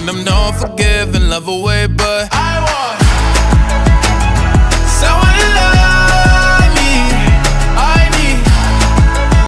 them don't forgive and love away, but I